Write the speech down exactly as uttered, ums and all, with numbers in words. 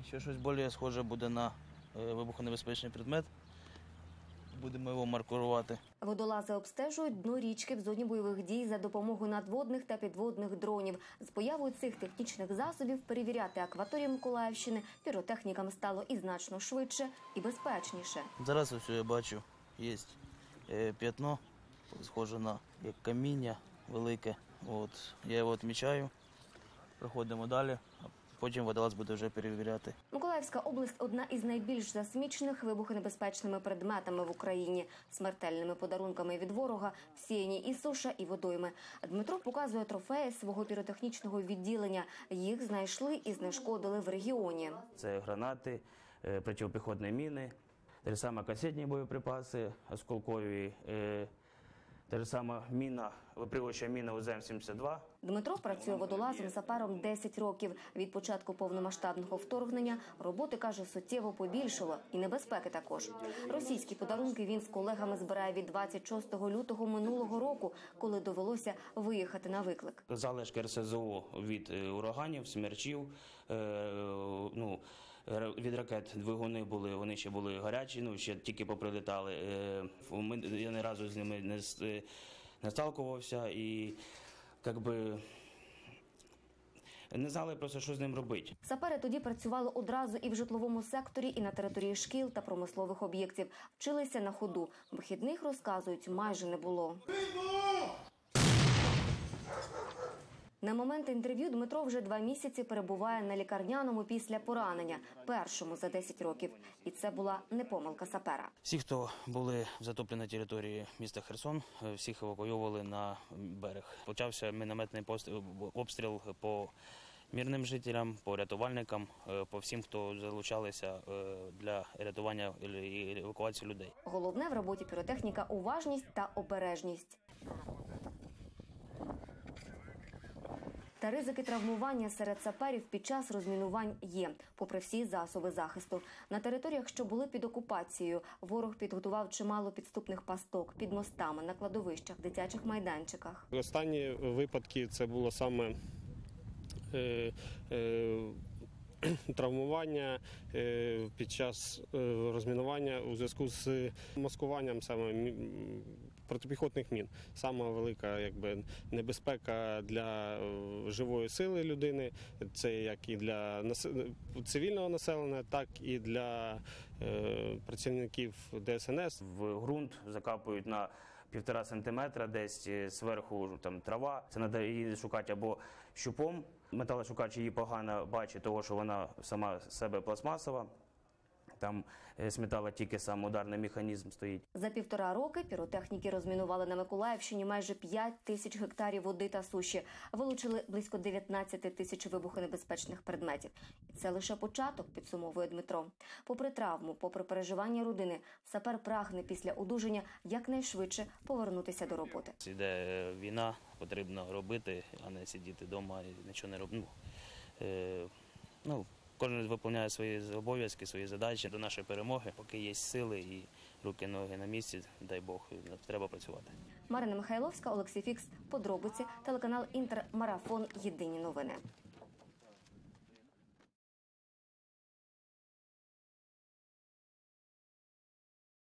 Якщо щось більш схоже буде на вибухонебезпечний предмет, будемо його маркувати. Водолази обстежують дно річки в зоні бойових дій за допомогою надводних та підводних дронів. З появою цих технічних засобів перевіряти акваторію Миколаївщини піротехнікам стало і значно швидше, і безпечніше. Зараз ось я бачу, є п'ятно, схоже на як каміння велике. От, я його відмічаю, проходимо далі. Потім водолаз буде вже перевіряти. Миколаївська область – одна із найбільш засмічених вибухонебезпечними предметами в Україні. Смертельними подарунками від ворога всіяні і суша, і водойми. Дмитро показує трофеї свого піротехнічного відділення. Їх знайшли і знешкодили в регіоні. Це гранати, протипіхотні міни, те саме касетні боєприпаси, осколкові, те ж саме міна, виприваюча міна У З М сімдесят два. Дмитро працює водолазом-сапером десять років. Від початку повномасштабного вторгнення роботи, каже, суттєво побільшало. І небезпеки також. Російські подарунки він з колегами збирає від двадцять шостого лютого минулого року, коли довелося виїхати на виклик. Залишки Р С З О від ураганів, смерчів, ну, від ракет двигуни були, вони ще були гарячі, ну, ще тільки поприлітали. Ми, я ні разу з ними не, не сталкувався і, як би, не знали просто, що з ним робити. Сапери тоді працювали одразу і в житловому секторі, і на території шкіл та промислових об'єктів. Вчилися на ходу. Вихідних, розказують, майже не було. На момент інтерв'ю Дмитро вже два місяці перебуває на лікарняному після поранення, першому за десять років. І це була не помилка сапера. Всі, хто були в затопленій території міста Херсон, всіх евакуйовували на берег. Почався мінометний обстріл по мирним жителям, по рятувальникам, по всім, хто залучалися для рятування і евакуації людей. Головне в роботі піротехніка – уважність та обережність. Та ризики травмування серед саперів під час розмінувань є, попри всі засоби захисту. На територіях, що були під окупацією, ворог підготував чимало підступних пасток під мостами, на кладовищах, дитячих майданчиках. Останні випадки це було саме е, е, травмування е, під час е, розмінування у зв'язку з маскуванням саме протипіхотних мін. Сама велика, якби, небезпека для живої сили людини. Це як і для цивільного населення, так і для е, працівників Д С Н С. В ґрунт закапують на півтора сантиметра, десь зверху там трава. Це треба її шукати або щупом. Металошукач її погано бачить, тому що вона сама себе пластмасова. Там з металу тільки сам ударний механізм стоїть. За півтора роки піротехніки розмінували на Миколаївщині майже п'ять тисяч гектарів води та суші. Вилучили близько дев'ятнадцять тисяч вибухонебезпечних предметів. І це лише початок, підсумовує Дмитро. Попри травму, попри переживання родини, сапер прагне після одужання якнайшвидше повернутися до роботи. Іде війна, потрібно робити, а не сидіти вдома і нічого не робити. Ну, е, ну, Кожен виконує свої обов'язки, свої задачі до нашої перемоги. Поки є сили і руки-ноги на місці, дай Бог, треба працювати. Марина Михайловська, Олексій Фікс. Подробиці. Телеканал Інтер. Марафон. Єдині новини.